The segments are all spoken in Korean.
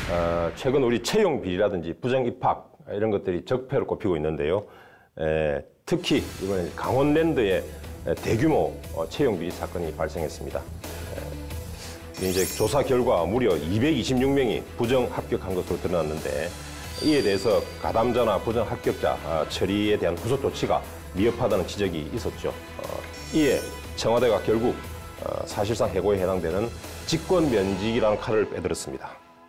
최근 우리 채용 비리라든지 부정 입학 이런 것들이 적폐로 꼽히고 있는데요. 특히 이번에 강원랜드에 대규모 채용 비리 사건이 발생했습니다. 이제 조사 결과 무려 226명이 부정 합격한 것으로 드러났는데 이에 대해서 가담자나 부정 합격자 처리에 대한 후속 조치가 미흡하다는 지적이 있었죠. 이에 청와대가 결국 사실상 해고에 해당되는 직권 면직이라는 칼을 빼들었습니다.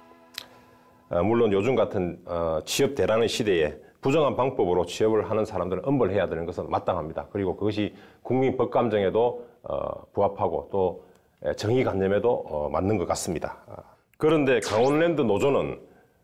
물론 요즘 같은 취업 대란의 시대에 부정한 방법으로 취업을 하는 사람들은 엄벌해야 되는 것은 마땅합니다. 그리고 그것이 국민 법감정에도 부합하고 또 정의관념에도 맞는 것 같습니다. 그런데 강원랜드 노조는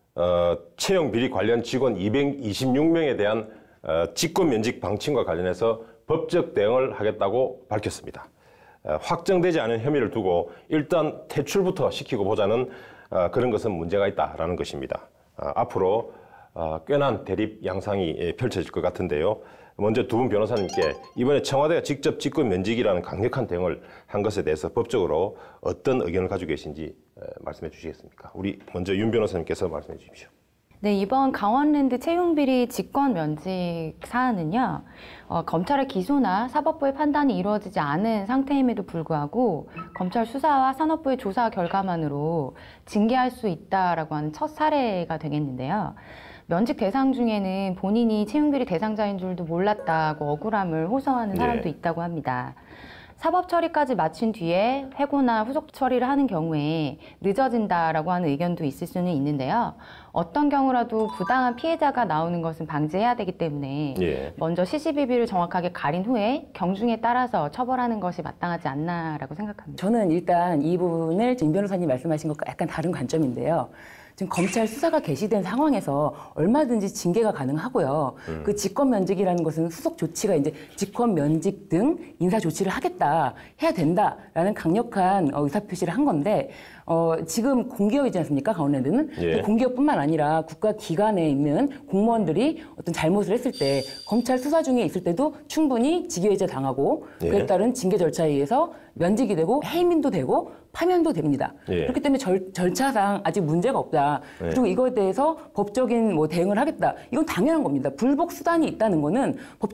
채용 비리 관련 직원 226명에 대한 직권 면직 방침과 관련해서 법적 대응을 하겠다고 밝혔습니다. 확정되지 않은 혐의를 두고 일단 퇴출부터 시키고 보자는 그런 것은 문제가 있다라는 것입니다. 앞으로 꽤난 대립 양상이 펼쳐질 것 같은데요. 먼저 두 분 변호사님께 이번에 청와대가 직접 직권 면직이라는 강력한 대응을 한 것에 대해서 법적으로 어떤 의견을 가지고 계신지 말씀해 주시겠습니까? 우리 먼저 윤 변호사님께서 말씀해 주십시오. 네, 이번 강원랜드 채용비리 직권 면직 사안은요, 검찰의 기소나 사법부의 판단이 이루어지지 않은 상태임에도 불구하고 검찰 수사와 산업부의 조사 결과만으로 징계할 수 있다라고 하는 첫 사례가 되겠는데요. 면직 대상 중에는 본인이 채용비리 대상자인 줄도 몰랐다고 억울함을 호소하는 사람도 있다고 합니다. 사법 처리까지 마친 뒤에 해고나 후속 처리를 하는 경우에 늦어진다라고 하는 의견도 있을 수는 있는데요. 어떤 경우라도 부당한 피해자가 나오는 것은 방지해야 되기 때문에 먼저 시시비비를 정확하게 가린 후에 경중에 따라서 처벌하는 것이 마땅하지 않나라고 생각합니다. 저는 일단 이 부분을 임 변호사님 말씀하신 것과 약간 다른 관점인데요. 지금 검찰 수사가 개시된 상황에서 얼마든지 징계가 가능하고요. 그 직권 면직이라는 것은 후속 조치가 이제 직권 면직 등 인사 조치를 하겠다, 해야 된다라는 강력한 의사 표시를 한 건데 지금 공기업이지 않습니까? 강원랜드는 공기업뿐만 아니라 국가 기관에 있는 공무원들이 어떤 잘못을 했을 때 검찰 수사 중에 있을 때도 충분히 직위해제 당하고 그에 따른 징계 절차에 의해서 면직이 되고 해임도 되고 파면도 됩니다. 그렇기 때문에 절차상 아직 문제가 없다. 그리고 이거에 대해서 법적인 대응을 하겠다. 이건 당연한 겁니다. 불복 수단이 있다는 거는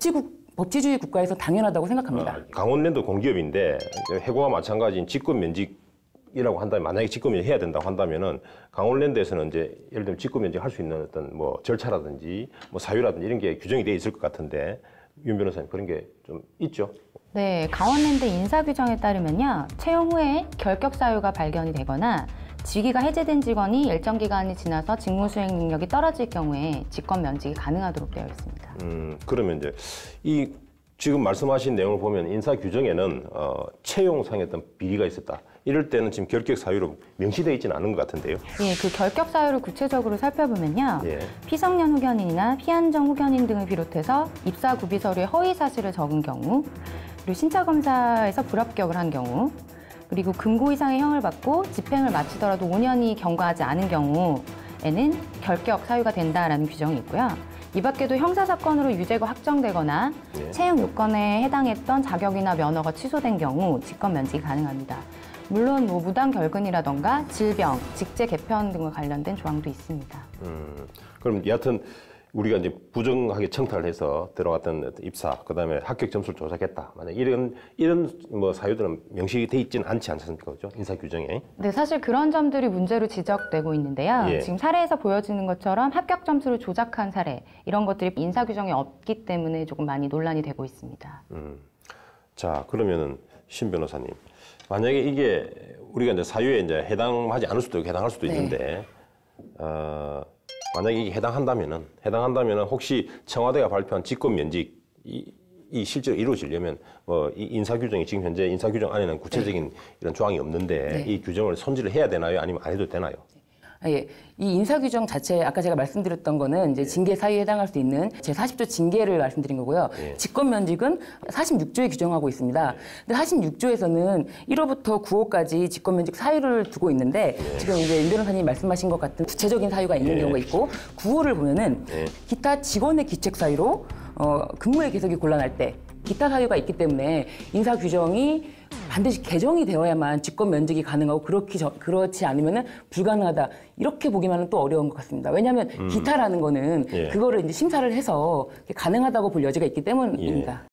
법치주의 국가에서 당연하다고 생각합니다. 강원랜드 공기업인데 해고와 마찬가지인 직권 면직이라고 한다면 만약에 직권 면직 해야 된다고 한다면은 강원랜드에서는 이제 예를 들면 직권 면직 할 수 있는 어떤 절차라든지 사유라든지 이런 게 규정이 돼 있을 것 같은데 윤 변호사님 그런 게 좀 있죠? 네, 강원랜드 인사규정에 따르면요. 채용 후에 결격 사유가 발견이 되거나 직위가 해제된 직원이 일정 기간이 지나서 직무 수행 능력이 떨어질 경우에 직권 면직이 가능하도록 되어 있습니다. 그러면 이제 이 지금 말씀하신 내용을 보면 인사 규정에는 채용상의 어떤 비리가 있었다. 이럴 때는 지금 결격 사유로 명시되어 있지는 않은 것 같은데요. 예, 그 결격 사유를 구체적으로 살펴보면요. 피성년 후견인이나 피한정 후견인 등을 비롯해서 입사 구비 서류에 허위 사실을 적은 경우, 그리고 신차 검사에서 불합격을 한 경우, 그리고 금고 이상의 형을 받고 집행을 마치더라도 5년이 경과하지 않은 경우에는 결격 사유가 된다라는 규정이 있고요. 이 밖에도 형사사건으로 유죄가 확정되거나 채용 요건에 해당했던 자격이나 면허가 취소된 경우 직권 면직이 가능합니다. 물론 무단 결근이라던가 질병, 직제 개편 등과 관련된 조항도 있습니다. 그럼 여하튼 우리가 이제 부정하게 청탁을 해서 들어갔던 입사, 그다음에 합격 점수를 조작했다. 만약 이런 사유들은 명시돼 있지는 않지 않습니까, 그죠? 인사 규정에. 네, 사실 그런 점들이 문제로 지적되고 있는데요. 지금 사례에서 보여지는 것처럼 합격 점수를 조작한 사례 이런 것들이 인사 규정에 없기 때문에 조금 많이 논란이 되고 있습니다. 자, 그러면은 신 변호사님, 만약에 이게 우리가 이제 사유에 이제 해당하지 않을 수도 있고 해당할 수도 있는데. 만약에 이게 해당한다면은 혹시 청와대가 발표한 직권 면직이 실제로 이루어지려면 이 인사 규정이 지금 현재 인사 규정 안에는 구체적인 이런 조항이 없는데 이 규정을 손질을 해야 되나요? 아니면 안 해도 되나요? 예, 이 인사 규정 자체 아까 제가 말씀드렸던 거는 이제 징계 사유에 해당할 수 있는 제40조 징계를 말씀드린 거고요. 직권 면직은 46조에 규정하고 있습니다. 근데 46조에서는 1호부터 9호까지 직권 면직 사유를 두고 있는데 지금 이제 임 변호사님이 말씀하신 것 같은 구체적인 사유가 있는 경우가 있고 9호를 보면은 기타 직원의 기책 사유로 근무의 계속이 곤란할 때 기타 사유가 있기 때문에 인사 규정이 반드시 개정이 되어야만 직권 면직이 가능하고 그렇지 않으면은 불가능하다. 이렇게 보기만은 또 어려운 것 같습니다. 왜냐하면 기타라는 거는 예. 그거를 이제 심사를 해서 가능하다고 볼 여지가 있기 때문입니다. 예.